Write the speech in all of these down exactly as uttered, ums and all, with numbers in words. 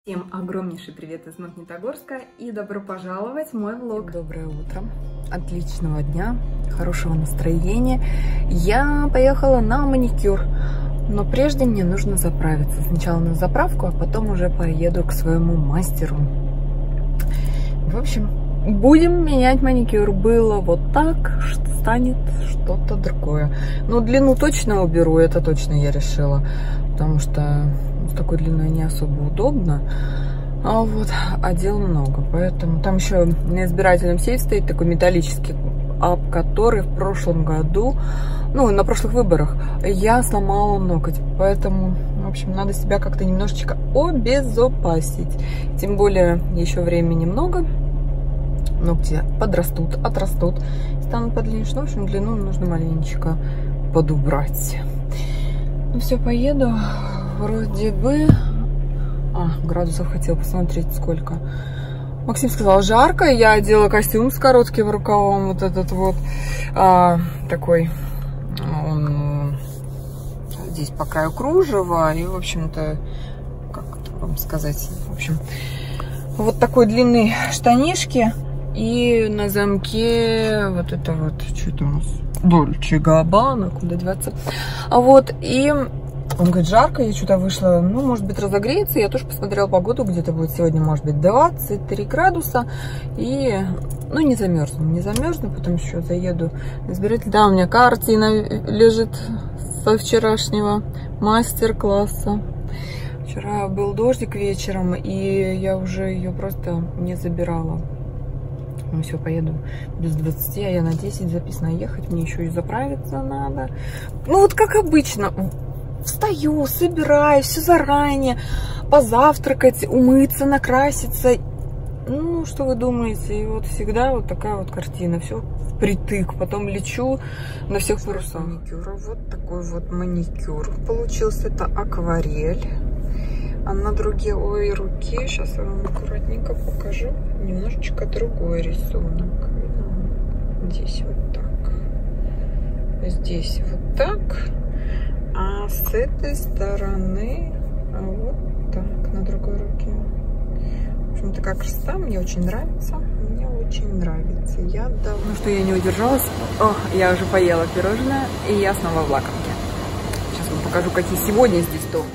Всем огромнейший привет из Магнитогорска и добро пожаловать в мой влог. Доброе утро, отличного дня, хорошего настроения. Я поехала на маникюр, но прежде мне нужно заправиться. Сначала на заправку, а потом уже поеду к своему мастеру. В общем, будем менять маникюр. Было вот так, что станет что-то другое. Но длину точно уберу, это точно я решила, потому что с такой длиной не особо удобно. А вот, а дел много, поэтому там еще на избирательном сейфе стоит такой металлический, об который в прошлом году, ну, на прошлых выборах я сломала ноготь, поэтому, в общем, надо себя как-то немножечко обезопасить. Тем более еще времени много, ногти подрастут, отрастут, станут подлиннее. В общем, длину нужно маленечко подубрать. Ну все, поеду. Вроде бы... А, градусов хотела посмотреть сколько. Максим сказал, жарко. Я одела костюм с коротким рукавом. Вот этот вот. А, такой. Он здесь по краю кружева. И, в общем-то, как вам сказать? В общем, вот такой длины штанишки. И на замке вот это вот. Что это у нас? Дольче Габбана. Куда деваться? А вот. И... Он говорит, жарко, я что-то вышла, ну, может быть, разогреется. Я тоже посмотрела погоду, где-то будет сегодня, может быть, двадцать три градуса. И, ну, не замерзну, не замерзну, потом еще заеду на избиратель. Да, у меня картина лежит со вчерашнего мастер-класса. Вчера был дождик вечером, и я уже ее просто не забирала. Ну, все, поеду без двадцати, а я на десять записано ехать. Мне еще и заправиться надо. Ну, вот как обычно... Встаю, собираюсь, все заранее, позавтракать, умыться, накраситься. Ну, что вы думаете? И вот всегда вот такая вот картина, все впритык. Потом лечу на всех парусах. Маникюра. Вот такой вот маникюр получился. Это акварель. А на другой руке, сейчас я вам аккуратненько покажу, немножечко другой рисунок. Здесь вот так. Здесь вот так. А с этой стороны вот так, на другой руке. В общем, такая красота, мне очень нравится. Мне очень нравится. Я давно... Ну что, я не удержалась. О, я уже поела пирожное, и я снова в лакомке. Сейчас вам покажу, какие сегодня здесь торты.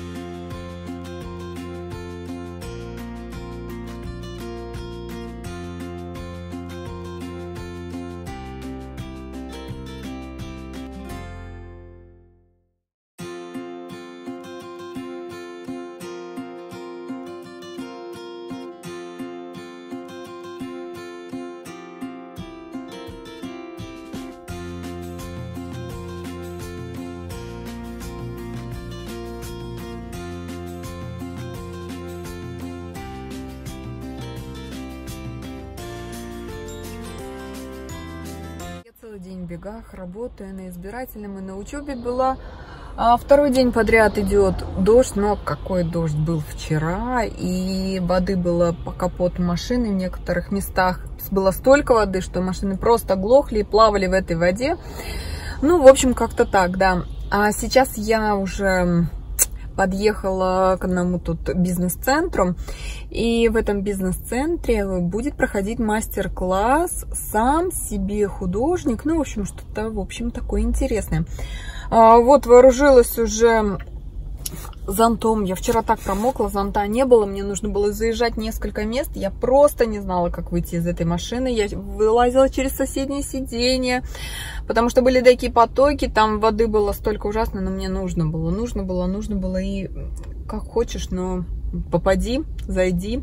Целый день в бегах, работаю на избирательном и на учебе была. А второй день подряд идет дождь, но какой дождь был вчера, и воды было по капоту машины в некоторых местах. Было столько воды, что машины просто глохли и плавали в этой воде. Ну, в общем, как-то так, да. А сейчас я уже... подъехала к одному тут бизнес-центру, и в этом бизнес-центре будет проходить мастер-класс «Сам себе художник». Ну, в общем, что-то, в общем, такое интересное. А, вот, вооружилась уже зонтом. Я вчера так промокла, зонта не было, мне нужно было заезжать несколько мест. Я просто не знала, как выйти из этой машины. Я вылазила через соседнее сиденье, потому что были такие потоки, там воды было столько ужасно, но мне нужно было, нужно было, нужно было. И как хочешь, но попади, зайди.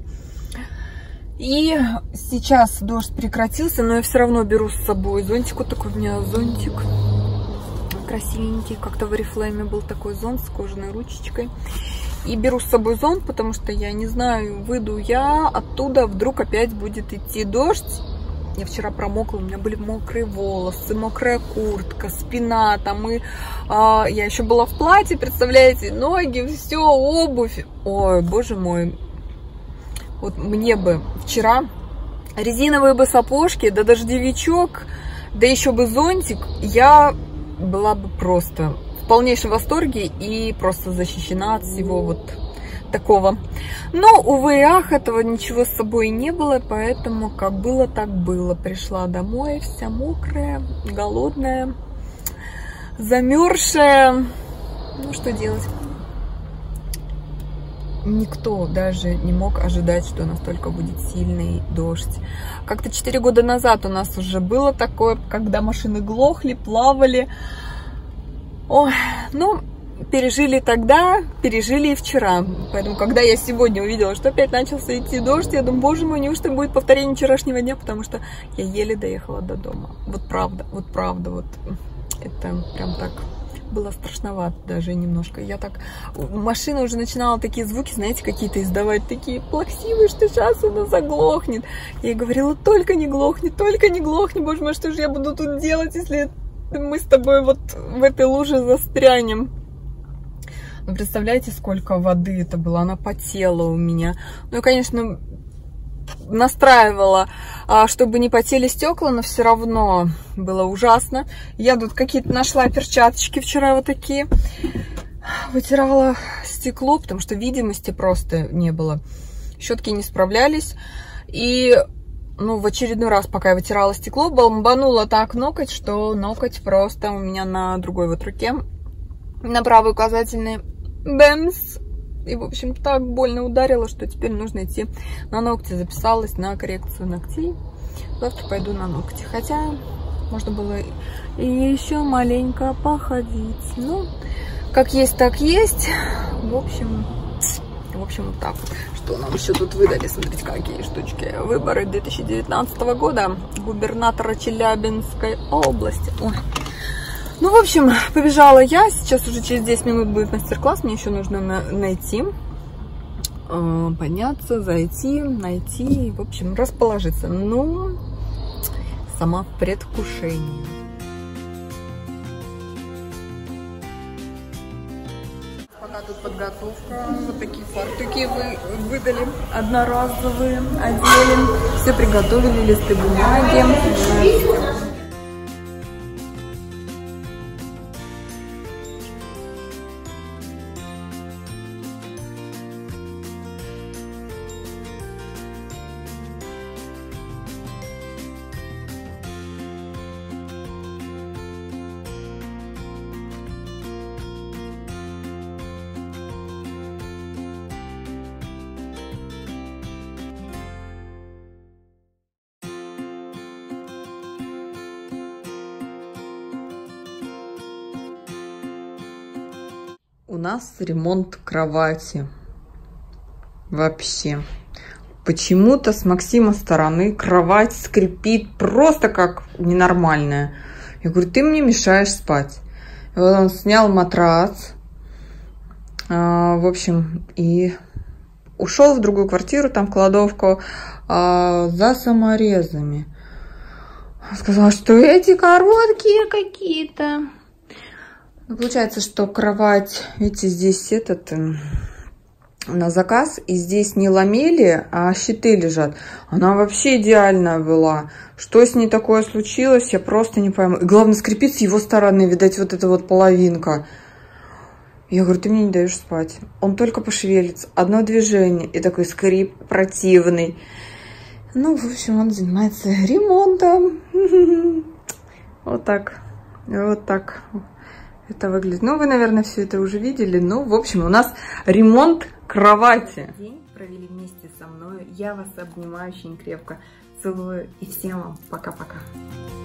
И сейчас дождь прекратился, но я все равно беру с собой зонтик. Вот такой у меня зонтик. Красивенький, как-то в Oriflame был такой зонт с кожаной ручечкой. И беру с собой зонт, потому что я не знаю, выйду я оттуда, вдруг опять будет идти дождь. Я вчера промокла, у меня были мокрые волосы, мокрая куртка, спина там, и а, я еще была в платье, представляете, ноги, все, обувь. Ой, боже мой, вот мне бы вчера резиновые бы сапожки, да дождевичок, да еще бы зонтик, я была бы просто в полнейшем восторге и просто защищена от всего вот такого. Но, увы и ах, этого ничего с собой не было, поэтому как было, так было. Пришла домой вся мокрая, голодная, замерзшая. Ну, что делать? Никто даже не мог ожидать, что настолько будет сильный дождь. Как-то четыре года назад у нас уже было такое, когда машины глохли, плавали. Ой, ну... Пережили тогда, пережили и вчера. Поэтому, когда я сегодня увидела, что опять начался идти дождь, я думаю, боже мой, неужто будет повторение вчерашнего дня, потому что я еле доехала до дома. Вот правда, вот правда, вот это прям так было страшновато даже немножко. Я так... Машина уже начинала такие звуки, знаете, какие-то издавать, такие плаксивые, что сейчас она заглохнет. Я ей говорила, только не глохни, только не глохни, боже мой, что же я буду тут делать, если мы с тобой вот в этой луже застрянем. Вы представляете, сколько воды это было? Она потела у меня. Ну, я, конечно, настраивала, чтобы не потели стекла, но все равно было ужасно. Я тут какие-то нашла перчаточки вчера вот такие. Вытирала стекло, потому что видимости просто не было. Щетки не справлялись. И, ну, в очередной раз, пока я вытирала стекло, бомбанула так ноготь, что ноготь просто у меня на другой вот руке, на правой указательной. Бэмс! И, в общем, так больно ударило, что теперь нужно идти на ногти. Записалась на коррекцию ногтей. Завтра пойду на ногти. Хотя можно было и еще маленько походить. Ну, как есть, так есть. В общем, в общем, вот так вот. Что нам еще тут выдали? Смотрите, какие штучки. Выборы две тысячи девятнадцатого года. Губернатора Челябинской области. Ой. Ну, в общем, побежала я. Сейчас уже через десять минут будет мастер-класс. Мне еще нужно на найти, э, подняться, зайти, найти, в общем, расположиться. Ну, сама в предвкушении. Пока тут подготовка. Вот такие фартуки вы, выдали. Одноразовые, одели. Все приготовили, листы бумаги. У нас ремонт кровати. Вообще. Почему-то с Максима стороны кровать скрипит просто как ненормальная. Я говорю, ты мне мешаешь спать. И вот он снял матрас. А, в общем, и ушел в другую квартиру, там в кладовку, а, за саморезами. Сказала, что эти короткие какие-то. Ну, получается, что кровать, видите, здесь этот на заказ, и здесь не ламели, а щиты лежат. Она вообще идеальная была. Что с ней такое случилось, я просто не пойму. И главное, скрипит с его стороны, видать, вот эта вот половинка. Я говорю, ты мне не даешь спать. Он только пошевелится. Одно движение, и такой скрип противный. Ну, в общем, он занимается ремонтом. Вот так. Вот так. Это выглядит. Ну, вы, наверное, все это уже видели. Ну, в общем, у нас ремонт кровати. День провели вместе со мной. Я вас обнимаю очень крепко. Целую. И всем вам пока-пока.